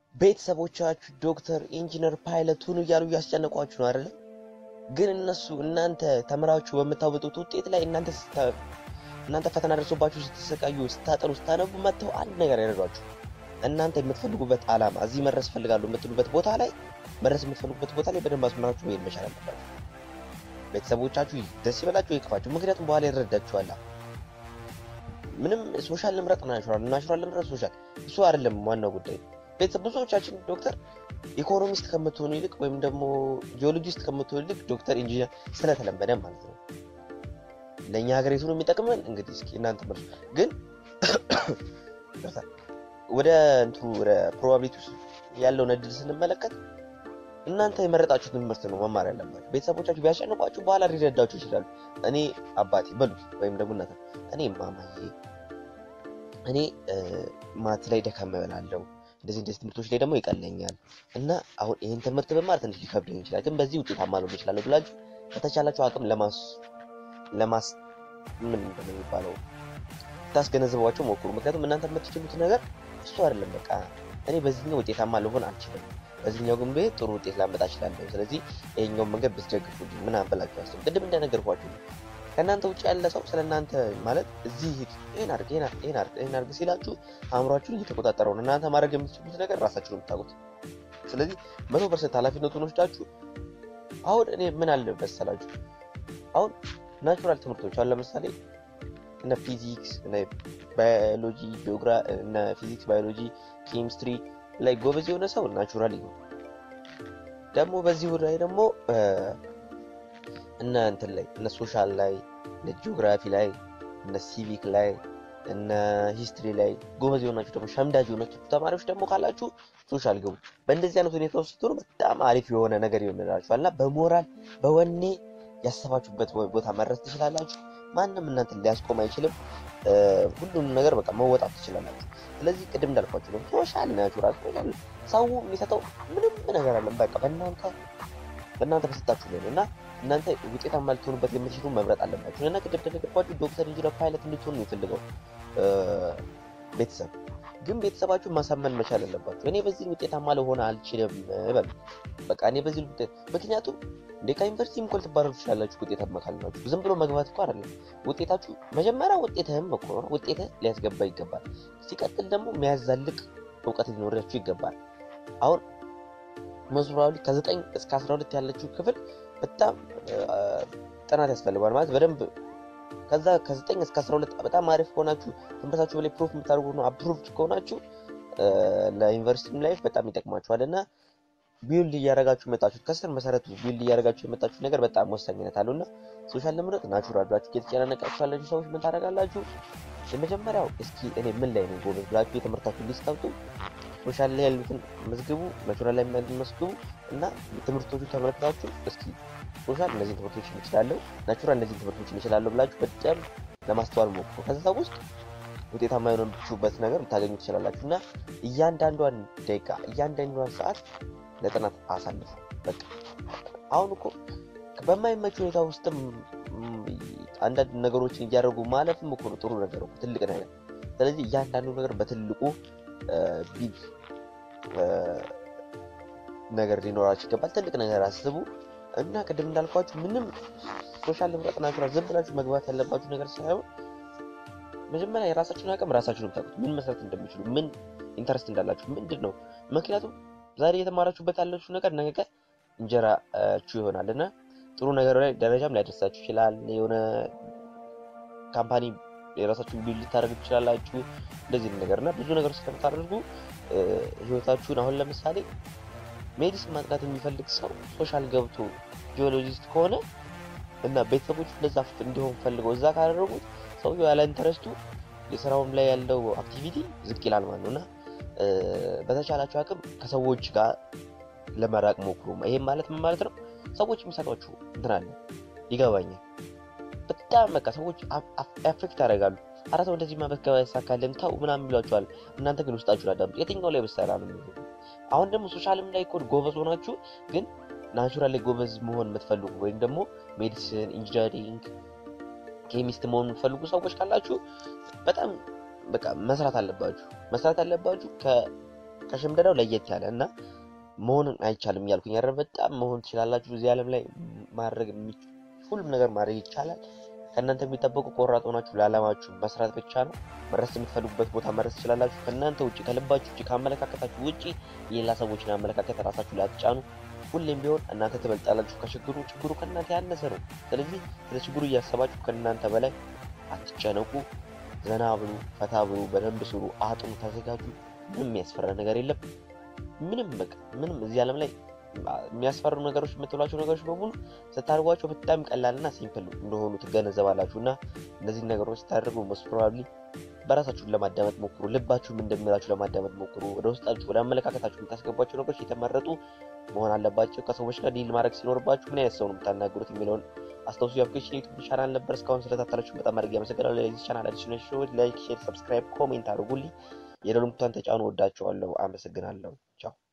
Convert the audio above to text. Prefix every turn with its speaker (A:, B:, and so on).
A: ቤተሰቦቻችሁ ዶክተር ኢንጂነር ፓይለት ሁኑ እያሉ ያስጨነቋችሁ ነው አይደል? ግን እነሱ እናንተ ተምራችሁ በመታወጡት ውጤት ላይ እናንተ ፈተና ደርሶባችሁ ስትሰቃዩ ስታጠሩ ስታነቡ መተው አንድ ነገር ያደርጋችሁ እናንተ የምትፈልጉበት ዓላማ እዚህ መድረስ ፈልጋለሁ የምትሉበት ቦታ ላይ በደንብ አስመራችሁ መሄድ መቻል አለባችሁ። ቤተሰቦቻችሁ ደስ ይበላችሁ ይከፋችሁ፣ ምክንያቱም በኋላ ይረዳችኋል። ምንም ሶሻል ልምረጥ ናቹራል ልምረጥ ሶሻል እሱ አይደለም ዋናው ጉዳይ። ብዙዎቻችን ዶክተር ኢኮኖሚስት ከምትሆኑ ይልቅ ወይም ደግሞ ጂኦሎጂስት ከምትሆኑ ይልቅ ዶክተር ኢንጂነር ስለተለመደ ማለት ነው። ለኛ ሀገር የቱ ነው የሚጠቅመን? እንግዲህ እስኪ እናንተ መልሱ። ግን ወደ ፕሮባቢሊቲ ያለውን እድል ስንመለከት እናንተ የመረጣችሁት ትምህርት ነው መማር ያለባችሁ። ቤተሰቦቻችሁ ቢያስጨንቋችሁ በኋላ ሊረዳችሁ ይችላሉ። እኔ አባቴ በሉት ወይም ደግሞ እናንተ እኔ ማማዬ እኔ ማት ላይ ደካማ እላለሁ፣ እንደዚህ ትምህርቶች ላይ ደግሞ ይቀለኛል እና አሁን ይሄን ትምህርት በማር ትንሽ ሊከብደኝ ይችላል፣ ግን በዚህ ውጤታማ ልሆን እችላለሁ ብላችሁ ከተቻላችሁ አቅም ለማስ ምን እንደሚባለው ታስገነዝቧቸው ሞክሩ። ምክንያቱም እናንተ የምትችሉት ነገር እሱ አይደለም። በቃ እኔ በዚህኛው ውጤታማ ልሆን አልችልም፣ በዚህኛው ግን ጥሩ ውጤት ላመጣ እችላለሁ፣ ስለዚህ ይሄኛው መንገድ ብትደግፉልኝ ምን አንበላችሁ አስቡ። ቅድም እንደነገርኳችሁ ከእናንተ ውጭ ያለ ሰው ስለእናንተ ማለት እዚህ ይሄን አድርግ ሲላችሁ አእምሯችሁን እየተቆጣጠረው ነው። እናንተ ማድረግ የምትችሉት ነገር ራሳችሁ ነው የምታውቁት። ስለዚህ 100% ኃላፊነቱን ወስዳችሁ አሁን እኔ ምን አለ መሰላችሁ አሁን ናቹራል ትምህርቶች አሉ። ለምሳሌ እነ ፊዚክስ እነ ባዮሎጂ እነ ፊዚክስ ባዮሎጂ ኬሚስትሪ ላይ ጎበዝ የሆነ ሰው ናቹራል ነው። ደግሞ በዚህ ላይ ደግሞ እነ እንትን ላይ እነ ሶሻል ላይ እነ ጂኦግራፊ ላይ እነ ሲቪክ ላይ እነ ሂስትሪ ላይ ጎበዝ የሆናችሁ ደግሞ ሸምዳጅ የሆናችሁ ተማሪዎች ደግሞ ካላችሁ ሶሻል ግቡ። በእንደዚህ አይነት ሁኔታ ውስጥ ስትሆኑ በጣም አሪፍ የሆነ ነገር ይሆንላችኋልና በሞራል በወኔ ያሰባችሁበት ቦታ መድረስ ትችላላችሁ። ማንም እናንተን ሊያስቆም አይችልም። ሁሉንም ነገር በቃ መወጣት ትችላላችሁ። ስለዚህ ቅድም እንዳልኳችሁ ነው ሶሻል ናቹራል ሰው የሚሰጠው ምንም ነገር አለ በቃ በእናንተ በሰጣችሁ ነው እና እናንተ ውጤታማ ልትሆኑበት የምትችሉ መምረጥ አለባችሁ። እና ቅድም እንደነገርኳችሁ ዶክተር ኢንጂነር ፓይለት እንድትሆኑ ነው የምፈልገው ቤተሰብ ግን ቤተሰባችሁ ማሳመን መቻል አለባችሁ። እኔ በዚህ ውጤታማ ልሆን አልችልም በሉ በቃ እኔ በዚህ ምክንያቱም ከዩኒቨርሲቲ እንኳን ትባረሩ ትችላላችሁ ውጤታማ ካልናችሁ። ዝም ብሎ መግባት እኮ አይደለም ውጤታችሁ። መጀመሪያ ውጤትህም እኮ ነው ውጤትህ ሊያስገባ ይገባል። ሲቀጥል ደግሞ የሚያዛልቅ እውቀት ሊኖራችሁ ይገባል። አሁን መስራውሊ ከ9 እስከ 12 ያለችው ክፍል በጣም ጥናት ያስፈልጋል ማለት በደንብ ከዛ ከ9 እስከ 12 በጣም አሪፍ ሆናችሁ ትምህርታችሁ በላይ ፕሩፍ የምታደርጉ ነው አፕሩቭድ ከሆናችሁ ለዩኒቨርሲቲ ላይፍ በጣም ይጠቅማችኋልና ቢልድ እያደረጋችሁ መጣችሁ ከስር መሰረቱ ቢልድ እያደረጋችሁ የመጣችሁ ነገር በጣም ወሳኝነት አለውና ሶሻል ለምረጥ ናቹራል ብላችሁ እየተጨናነቃችሁ ያላችሁ ሰዎች ምን ታደርጋላችሁ? የመጀመሪያው እስኪ እኔ ምን ላይ ነው ጎበዝ ብላችሁ የትምህርታችሁ ሊስት አውጡ። ሶሻል ላይ ያሉትን መዝግቡ፣ ናቹራል ላይ ያሉትን መዝግቡ እና ትምህርቶቹ ተመልክታችሁ እስኪ ሶሻል እነዚህ ትምህርቶችን እችላለሁ፣ ናቹራል እነዚህ ትምህርቶችን እችላለሁ ብላችሁ በደንብ ለማስተዋል ሞክሩ። ከዛ ውስጥ ውጤታማ የሆናችሁበት ነገር ልታገኙ ትችላላችሁና እያንዳንዷን ደቂቃ እያንዳንዷን ሰዓት ለጥናት አሳልፉ። በቃ አሁን እኮ በማይመች ሁኔታ ውስጥም አንዳንድ ነገሮችን እያደረጉ ማለፍም እኮ ጥሩ ነገር ነው፣ ትልቅ ነገር። ስለዚህ እያንዳንዱ ነገር በትልቁ ቢግ ነገር ሊኖራችሁ ይገባል። ትልቅ ነገር አስቡ እና ቅድም እንዳልኳችሁ ምንም ሶሻል ልምረጥ ናቹራል ዝም ብላችሁ መግባት ያለባችሁ ነገር ሳይሆን መጀመሪያ የራሳችሁን አቅም ራሳችሁ ነው የምታውቁት። ምን መስራት እንደምትችሉ ምን ኢንተረስት እንዳላችሁ ምንድነው። ምክንያቱም ዛሬ የተማራችሁበት ያላችሁ ነገር ነገ እንጀራችሁ ይሆናልና ጥሩ ነገር ላይ ደረጃም ሊያደርሳችሁ ይችላል። የሆነ ካምፓኒ የራሳችሁን ቢልድ ልታደርጉ ትችላላችሁ። እንደዚህ ነገርና ብዙ ነገር ስለምታደርጉ ህይወታችሁን አሁን ለምሳሌ ሜዲሲን ማጥናት የሚፈልግ ሰው ሶሻል ገብቶ ጂኦሎጂስት ከሆነ እና ቤተሰቦቹ እንደዛ እንዲሆን ፈልገው እዛ ካደረጉት ሰውየው ያለ ኢንተረስቱ የሥራውም ላይ ያለው አክቲቪቲ ዝቅ ይላል ማለት ነውና በተቻላችሁ አቅም ከሰዎች ጋር ለመራቅ ሞክሩ። ይሄም ማለት ምን ማለት ነው? ሰዎች የሚሰጧችሁ እንትን አለ ይገባኛል። በጣም በቃ ሰዎች አፌክት ያደርጋሉ። አራተው እንደዚህ ማለት ከሳካለን ታው ምናምን ብሏቸዋል። እናንተ ግን ውስጣችሁ አዳምጡ። የትኛው ላይ በሰራ ነው? አሁን ደግሞ ሶሻልም ላይ ኮድ ጎበዝ ሆናችሁ ግን ናቹራል ላይ ጎበዝ መሆን የምትፈልጉ ወይም ደግሞ ሜዲሲን፣ ኢንጂነሪንግ፣ ኬሚስት መሆን የምትፈልጉ ሰዎች ካላችሁ በጣም በቃ መስራት አለባችሁ። ከሽምደዳው ለየት ያለ እና መሆንን አይቻልም ያልኩኝ አይደል በጣም መሆን ትችላላችሁ እዚህ ዓለም ላይ ማድረግ ሁሉም ነገር ማድረግ ይቻላል ከእናንተ የሚጠበቁ ቆራጥ ሆናችሁ ለዓላማችሁ መስራት ብቻ ነው መድረስ የምትፈልጉበት ቦታ መድረስ ትችላላችሁ ከእናንተ ውጪ ከልባችሁ ውጪ ካመለካከታችሁ ውጪ የሌላ ሰዎችን አመለካከት ራሳችሁ ላይ አትጫኑ ሁሌም ቢሆን እናንተ ትበልጣላችሁ ችግሩ ከእናንተ ያነሰ ነው ስለዚህ ስለ ችግሩ እያሰባችሁ ከእናንተ በላይ አትጨነቁ ዘና ብሉ ፈታ ብሉ በደንብ ስሩ አጥኑ ተዘጋጁ ምንም የሚያስፈራ ነገር የለም ምንም እዚህ ዓለም ላይ የሚያስፈሩ ነገሮች የምትሏቸው ነገሮች በሙሉ ስታርጓቸው በጣም ቀላልና ሲምፕል እንደሆኑ ትገነዘባላችሁና እነዚህ ነገሮች ታደርጉ most probably በራሳችሁን ለማዳመጥ ሞክሩ ልባችሁም እንደሚላችሁ ለማዳመጥ ሞክሩ ወደ ውስጣችሁ ወደ አመለካከታችሁ የምታስገቧቸው ነገሮች የተመረጡ መሆን አለባቸው ከሰዎች ጋር ዲል ማድረግ ሲኖርባችሁ ምን አይነት ሰው ነው የምታናገሩት የሚለውን አስተውሱ ያፍከሽ ዩቲዩብ ቻናል ነበር እስካሁን ስለታተላችሁ በጣም አድርጌ አመሰግናለሁ ለዚህ ቻናል አዲስ ነው ላይክ ሼር ሰብስክራይብ ኮሜንት አድርጉልኝ የደወል ምልክቱን ተጫኑ ወዳችኋለሁ አመሰግናለሁ ቻው